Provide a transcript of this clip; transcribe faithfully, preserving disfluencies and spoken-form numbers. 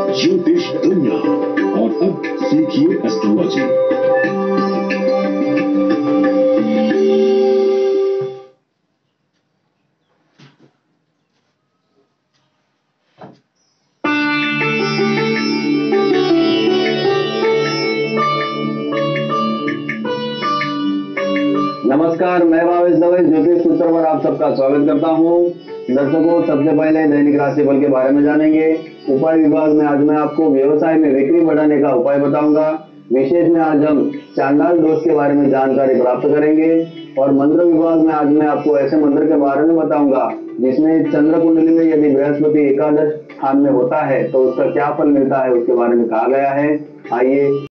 ज्योतिष दुनिया। और अब सीखिए एस्ट्रोलॉजी। नमस्कार, मैं भावेश दवे ज्योतिष सूत्र पर आप सबका स्वागत करता हूं। दर्शकों, सबसे पहले दैनिक राशिफल के बारे में जानेंगे। उपाय विभाग में आज मैं आपको व्यवसाय में बिक्री बढ़ाने का उपाय बताऊंगा। विशेष में आज हम चांडाल दोष के बारे में जानकारी प्राप्त करेंगे। और मंत्र विभाग में आज मैं आपको ऐसे मंत्र के बारे में बताऊंगा जिसमें चंद्र कुंडली में यदि बृहस्पति एकादश स्थान में होता है तो उसका क्या फल मिलता है, उसके बारे में कहा गया है। आइए